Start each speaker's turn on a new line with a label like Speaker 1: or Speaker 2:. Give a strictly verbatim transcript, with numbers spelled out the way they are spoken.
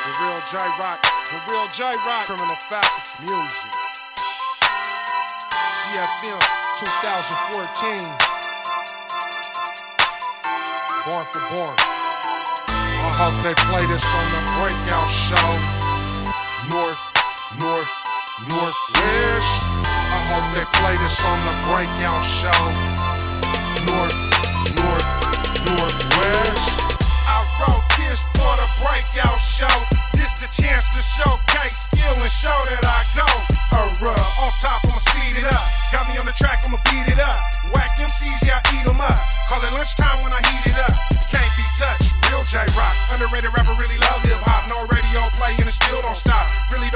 Speaker 1: The real J Rock, the real J Rock, Criminal Faculty Music. C F M twenty fourteen. Born for Born. I hope they play this on the breakout show. North, North, Northwest. I hope they play this on the breakout show. North, North, Northwest. I wrote this for the breakout show. This the chance to showcase skill and show that I go. Uh, off top, I'ma speed it up. Got me on the track, I'ma beat it up. Whack M Cs, yeah, I eat them up. Call it lunchtime when I heat it up. Can't be touched, real J Rock. Underrated rapper, really love hip hop. No radio play and it still don't stop. Really